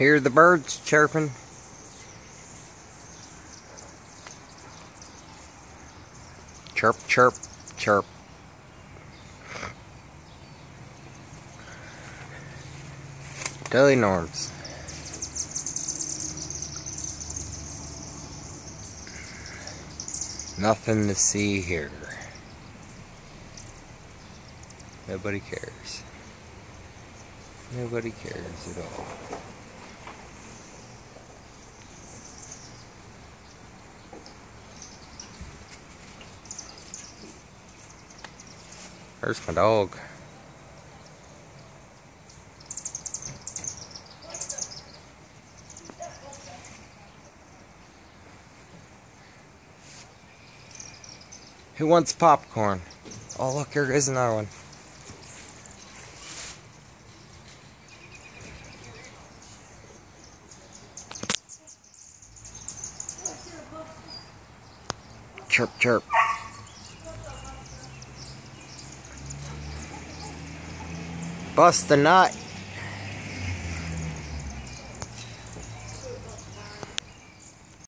Hear the birds chirping. Chirp, chirp, chirp. Daily Norms. Nothing to see here. Nobody cares. Nobody cares at all. There's my dog. Who wants popcorn? Oh, look, here is another one. Chirp, chirp. Bust the nut.